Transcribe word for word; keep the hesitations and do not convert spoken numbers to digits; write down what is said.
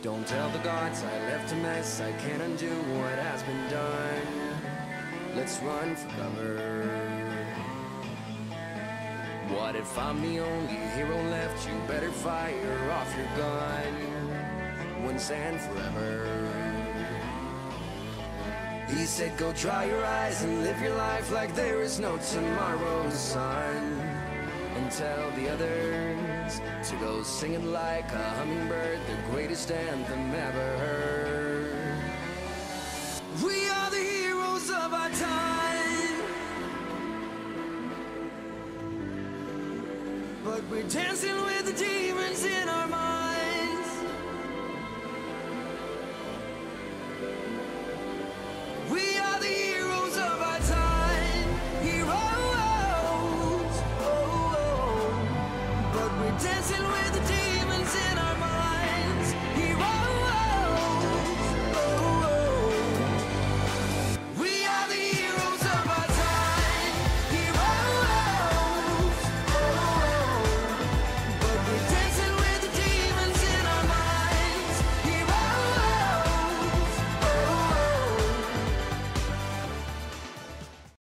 Don't tell the gods I left a mess, I can't undo what has been done. Let's run for cover. What if I'm the only hero left? You better fire off your gun once and forever. He said go dry your eyes and live your life like there is no tomorrow, son. And tell the others to go singing like a hummingbird, the greatest anthem ever heard. We are the heroes of our time, but we're dancing with the demons in